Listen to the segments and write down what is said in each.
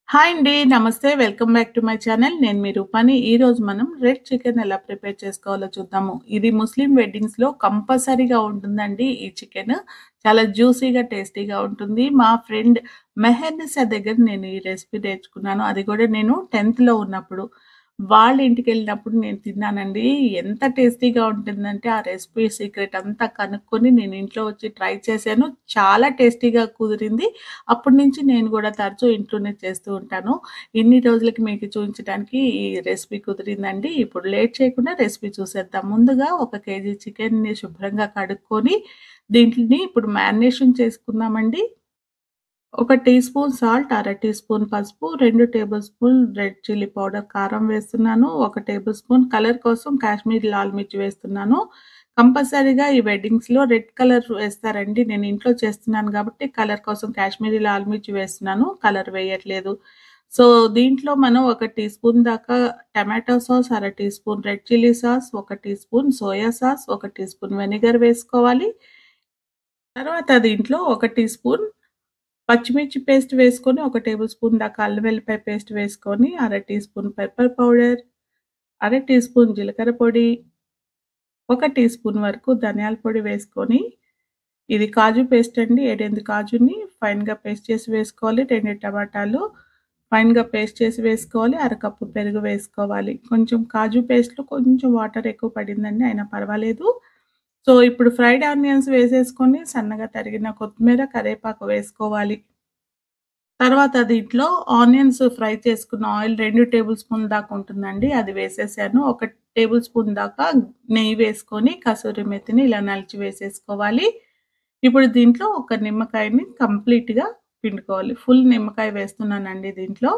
Hi అండి. నమస్తే. Welcome back to my channel. నేను మీ రూపాని. ఈరోజు మనం రెడ్ చికెన్ ఎలా ప్రిపేర్ చేసుకోవాలో చూద్దాము. ఇది ముస్లిం వెడ్డింగ్స్‌లో కంపల్సరీగా ఉంటుందండి ఈ చికెను. చాలా జ్యూసీగా, టేస్టీగా ఉంటుంది. మా ఫ్రెండ్ మెహర్నిసా దగ్గర నేను ఈ రెసిపీ నేర్చుకున్నాను. అది కూడా నేను 10థ్‌లో ఉన్నప్పుడు. వాళ్ళ ఇంటికెళ్ళినప్పుడు నేను తిన్నానండి. ఎంత టేస్టీగా ఉంటుందంటే ఆ రెసిపీ సీక్రెట్ అంతా కనుక్కొని నేను ఇంట్లో వచ్చి ట్రై చేశాను. చాలా టేస్టీగా కుదిరింది. అప్పటి నుంచి నేను గూడా తరచూ ఇంట్లోనే చేస్తూ ఉంటాను. ఇన్ని రోజులకి మీకు చూయించడానికి ఈ రెసిపీ కుదిరిందండి. ఇప్పుడు లేట్ చేయకుండా రెసిపీ చూసేద్దాం. ముందుగా ఒక కేజీ చికెన్‌ని శుభ్రంగా కడుక్కొని దీంట్ని ఇప్పుడు మ్యారినేషన్ చేసుకుందామండి. ఒక టీ స్పూన్ సాల్ట్, అర టీ స్పూన్ పసుపు, 2 tablespoon red chilli powder కారం వేస్తున్నాను. 1 టేబుల్ స్పూన్ కలర్ కోసం కాశ్మీరీ లాల్ మిర్చి వేస్తున్నాను. కంపల్సరీగా ఈ వెడ్డింగ్స్‌లో రెడ్ కలర్ వేస్తారండి. నేను ఇంట్లో చేస్తున్నాను కాబట్టి కలర్ కోసం కాశ్మీరీ లాల్ మిర్చి వేస్తున్నాను. కలర్ వేయట్లేదు. సో, దీంట్లో మనం ఒక టీ స్పూన్ దాకా టమాటో సాస్, అర teaspoon red chilli sauce, 1 teaspoon soya sauce, 1 teaspoon vinegar వేసుకోవాలి. తర్వాత దీంట్లో 1 టీ స్పూన్ పచ్చిమిర్చి పేస్ట్ వేసుకొని, ఒక టేబుల్ స్పూన్ దాకా అల్లం వెల్లిపాయ పేస్ట్ వేసుకొని, అర టీ స్పూన్ పెప్పర్ పౌడర్, అర టీ స్పూన్ జీలకర్ర పొడి, 1 టీ స్పూన్ వరకు ధనియాల పొడి వేసుకొని, ఇది కాజు పేస్ట్ అండి. 7, 8 కాజుని ఫైన్‌గా పేస్ట్ చేసి వేసుకోవాలి. 2 టమాటాలు ఫైన్‌గా పేస్ట్ చేసి వేసుకోవాలి. అర కప్పు పెరుగు వేసుకోవాలి. కొంచెం కాజు పేస్ట్‌లో కొంచెం వాటర్ ఎక్కువ పడిందండి. అయినా పర్వాలేదు. సో, ఇప్పుడు ఫ్రైడ్ ఆనియన్స్ వేసేసుకొని, సన్నగా తరిగిన కొత్తిమీర, కరివేపాకు వేసుకోవాలి. తర్వాత దీంట్లో ఆనియన్స్ ఫ్రై చేసుకున్న ఆయిల్ 2 టేబుల్ స్పూన్ దాకా ఉంటుందండి. అది వేసేసాను. ఒక టేబుల్ స్పూన్ దాకా నెయ్యి వేసుకొని కసూరి మెతిని ఇలా నలిచి వేసేసుకోవాలి. ఇప్పుడు దీంట్లో ఒక నిమ్మకాయని కంప్లీట్‌గా పిండుకోవాలి. ఫుల్ నిమ్మకాయ వేస్తున్నానండి దీంట్లో.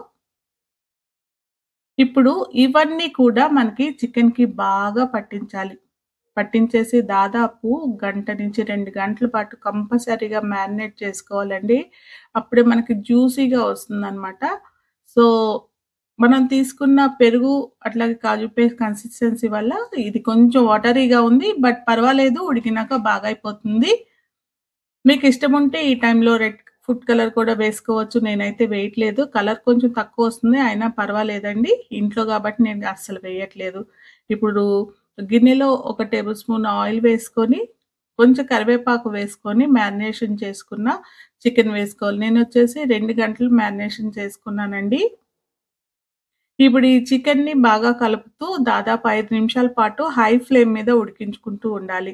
ఇప్పుడు ఇవన్నీ కూడా మనకి చికెన్‌కి బాగా పట్టించాలి. పట్టించేసి దాదాపు గంట నుంచి 2 గంటల పాటు కంపల్సరీగా మ్యారినేట్ చేసుకోవాలండి. అప్పుడే మనకి జ్యూసీగా వస్తుందనమాట. సో, మనం తీసుకున్న పెరుగు అట్లాగే కాజు పేస్ట్ కన్సిస్టెన్సీ వల్ల ఇది కొంచెం వాటరీగా ఉంది. బట్ పర్వాలేదు ఉడికినాక బాగా అయిపోతుంది. మీకిష్టముంటే ఈ టైంలో రెడ్ ఫుడ్ కలర్ కూడా వేసుకోవచ్చు. నేనైతే వేయట్లేదు. కలర్ కొంచెం తక్కువొస్తుంది. అయినా పర్వాలేదండి. ఇంట్లో గాబట్టి నేను అస్సలు వేయట్లేదు. ఇప్పుడు గిన్నెలో ఒక టేబుల్ స్పూన్ ఆయిల్ వేసుకొని, కొంచెం కరివేపాకు వేసుకొని, మ్యారినేషన్ చేసుకున్న చికెన్ వేసుకోవాలి. నేనొచ్చేసి 2 గంటలు మ్యారినేషన్ చేసుకున్నానండి. ఇప్పుడు ఈ చికెన్‌ని బాగా కలుపుతూ దాదాపు 5 నిమిషాల పాటు హై ఫ్లేమ్ మీద ఉడికించుకుంటూ ఉండాలి.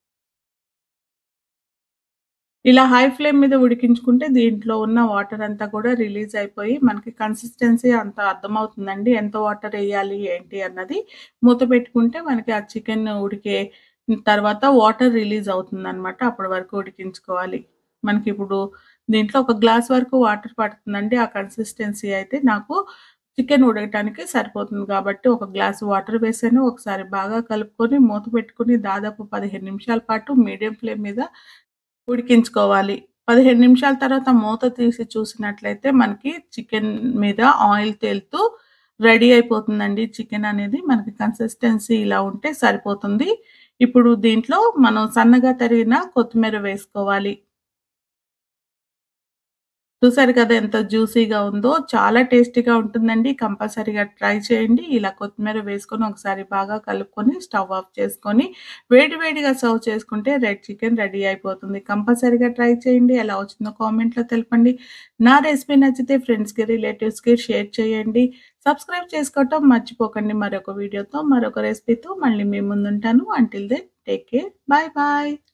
ఇలా హై ఫ్లేమ్ మీద ఉడికించుకుంటే దీంట్లో ఉన్న వాటర్ అంతా కూడా రిలీజ్ అయిపోయి మనకి కన్సిస్టెన్సీ అంతా అర్థమవుతుందండి. ఎంత వాటర్ ఎయ్యాలి ఏంటి అన్నది. మూత పెట్టుకుంటే మనకి ఆ చికెన్ ఉడికే తర్వాత వాటర్ రిలీజ్ అవుతుందనమాట. అప్పటి వరకు ఉడికించుకోవాలి. మనకిప్పుడు దీంట్లో ఒక గ్లాస్ వరకు వాటర్ పడుతుందండి. ఆ కన్సిస్టెన్సీ అయితే నాకు చికెన్ ఉడకటానికి సరిపోతుంది కాబట్టి ఒక గ్లాస్ వాటర్ వేసాను. ఒకసారి బాగా కలుపుకొని మూత పెట్టుకొని దాదాపు 15 నిమిషాల పాటు మీడియం ఫ్లేమ్ మీద ఉడికించుకోవాలి. 15 నిమిషాల తర్వాత మూత తీసి చూసినట్లయితే మనకి చికెన్ మీద ఆయిల్ తేలుతూ రెడీ అయిపోతుందండి. చికెన్ అనేది మనకి కన్సిస్టెన్సీ ఇలా ఉంటే సరిపోతుంది. ఇప్పుడు దీంట్లో మనం సన్నగా తరిగిన కొత్తిమీర వేసుకోవాలి. చూసారు కదా! ఎంత జ్యూసీగా ఉందో. చాలా టేస్టీగా ఉంటుందండి. కంపల్సరీగా ట్రై చేయండి. ఇలా కొత్తిమీర వేసుకొని ఒకసారి బాగా కలుపుకొని స్టవ్ ఆఫ్ చేసుకొని వేడి వేడిగా సర్వ్ చేసుకుంటే రెడ్ చికెన్ రెడీ అయిపోతుంది. కంపల్సరీగా ట్రై చేయండి. ఎలా వచ్చిందో కామెంట్‌లో తెలపండి. నా రెసిపీ నచ్చితే ఫ్రెండ్స్‌కి, రిలేటివ్స్‌కి షేర్ చేయండి. సబ్స్క్రైబ్ చేసుకోవటం మర్చిపోకండి. మరొక వీడియోతో, మరొక రెసిపీతో మళ్ళీ మీ ముందుంటాను. Until then take care. Bye bye.